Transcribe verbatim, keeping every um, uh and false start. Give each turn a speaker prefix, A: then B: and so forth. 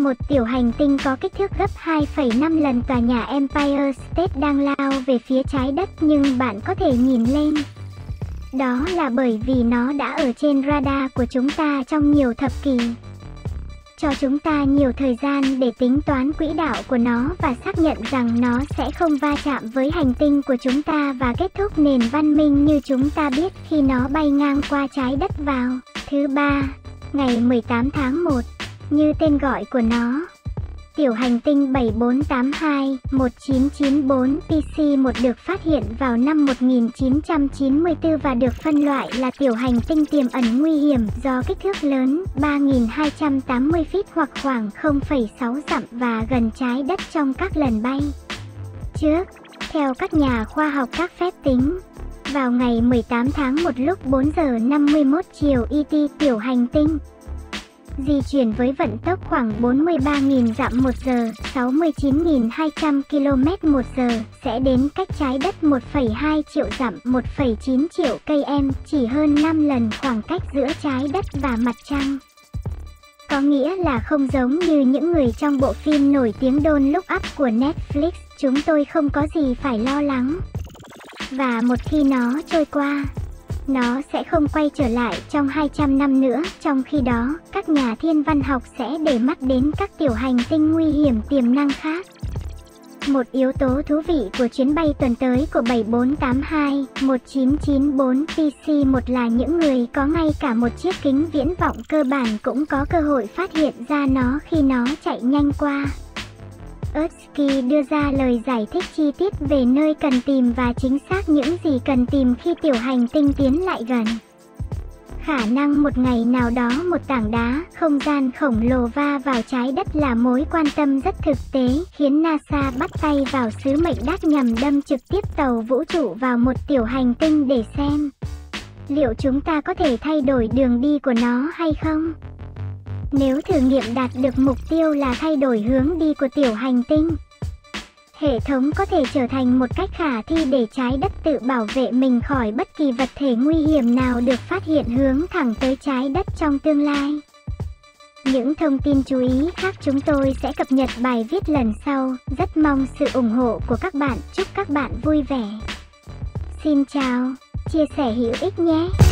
A: Một tiểu hành tinh có kích thước gấp hai phẩy năm lần tòa nhà Empire State đang lao về phía trái đất, nhưng bạn có thể nhìn lên. Đó là bởi vì nó đã ở trên radar của chúng ta trong nhiều thập kỷ. Cho chúng ta nhiều thời gian để tính toán quỹ đạo của nó và xác nhận rằng nó sẽ không va chạm với hành tinh của chúng ta và kết thúc nền văn minh như chúng ta biết khi nó bay ngang qua trái đất vào thứ ba, ngày mười tám tháng một, như tên gọi của nó. Tiểu hành tinh bảy bốn tám hai một chín chín bốn P C một được phát hiện vào năm một nghìn chín trăm chín mươi tư và được phân loại là tiểu hành tinh tiềm ẩn nguy hiểm do kích thước lớn ba nghìn hai trăm tám mươi feet hoặc khoảng không phẩy sáu dặm và gần trái đất trong các lần bay trước. Theo các nhà khoa học các phép tính, vào ngày mười tám tháng một lúc bốn giờ năm mươi mốt chiều E T, tiểu hành tinh di chuyển với vận tốc khoảng bốn mươi ba nghìn dặm một giờ, sáu mươi chín nghìn hai trăm ki lô mét một giờ, sẽ đến cách trái đất một phẩy hai triệu dặm, một phẩy chín triệu cây em, chỉ hơn năm lần khoảng cách giữa trái đất và mặt trăng. Có nghĩa là không giống như những người trong bộ phim nổi tiếng Don't Look Up của Netflix, chúng tôi không có gì phải lo lắng. Và một khi nó trôi qua, nó sẽ không quay trở lại trong hai trăm năm nữa. Trong khi đó, các nhà thiên văn học sẽ để mắt đến các tiểu hành tinh nguy hiểm tiềm năng khác. Một yếu tố thú vị của chuyến bay tuần tới của bảy bốn tám hai một chín chín bốn P C một là những người có ngay cả một chiếc kính viễn vọng cơ bản cũng có cơ hội phát hiện ra nó khi nó chạy nhanh qua. Utsky đưa ra lời giải thích chi tiết về nơi cần tìm và chính xác những gì cần tìm khi tiểu hành tinh tiến lại gần. Khả năng một ngày nào đó một tảng đá không gian khổng lồ va vào trái đất là mối quan tâm rất thực tế, khiến NASA bắt tay vào sứ mệnh đắt nhằm đâm trực tiếp tàu vũ trụ vào một tiểu hành tinh để xem liệu chúng ta có thể thay đổi đường đi của nó hay không. Nếu thử nghiệm đạt được mục tiêu là thay đổi hướng đi của tiểu hành tinh, hệ thống có thể trở thành một cách khả thi để trái đất tự bảo vệ mình khỏi bất kỳ vật thể nguy hiểm nào được phát hiện hướng thẳng tới trái đất trong tương lai. Những thông tin chú ý khác chúng tôi sẽ cập nhật bài viết lần sau. Rất mong sự ủng hộ của các bạn. Chúc các bạn vui vẻ. Xin chào, chia sẻ hữu ích nhé.